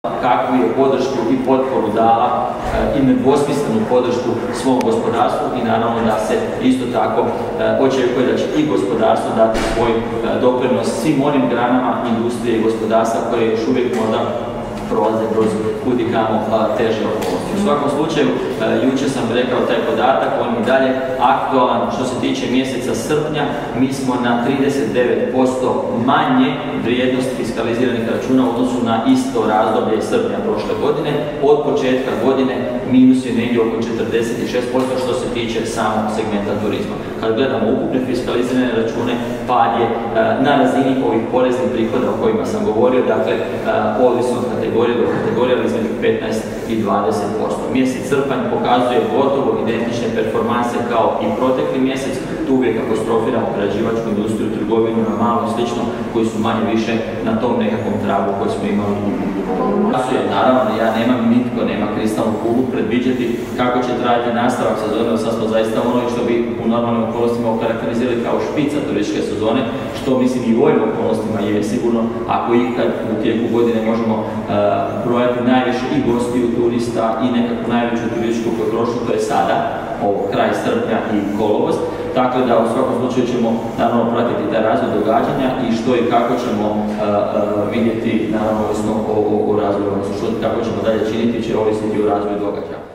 kakvu je podršku i potporu dala i nedvosmislenu podršku svom gospodarstvu i naravno da se isto tako očekuje da će i gospodarstvo dati svoj doprinos svim onim granama industrije i gospodarstva koje još uvijek možda prolaze kroz kudikamo teže okolnosti. U svakom slučaju, jučer sam rekao taj podatak, on je dalje aktualan što se tiče mjeseca srpnja. Mi smo na 39% manje vrijednost fiskaliziranih računa u odnosu na isto razdoblje srpnja prošle godine. Od početka godine minus je negdje oko 46% što se tiče samog segmenta turizma. Kad gledamo ukupne fiskalizirane račune, pad je na razini ovih poreznih prihoda o kojima sam govorio, dakle, ovisno od kategorije do kategorije, ali između 15 i 20%. Mjesec srpanj pokazuje gotovo identične performanse kao i protekli mjesec. Tu uvijek apostrofiramo prerađivačku industriju, trgovinu na malo i slično, koji su manje više na tom nekakvom tragu koji smo imali u naravno, ja nemam, nitko nema kristalnu kuglu predviđati kako će trajati nastavak sezone, sad smo zaista ono što bi u normalnim okolnostima okarakterizirali kao špica turističke sezone, što mislim i u ovim okolnostima je sigurno, ako ikad u tijeku godine možemo brojati najviše i gostiju, turista i nekakvu najveću turističku potrošnju, to je sada, kraj srpnja i kolovoz. Tako da u svakom slučaju ćemo naravno pratiti taj razvoj događanja i što i kako ćemo vidjeti naravno ovisno o razvoju, odnosno što kako ćemo dalje činiti će ovisiti o razvoju događaja.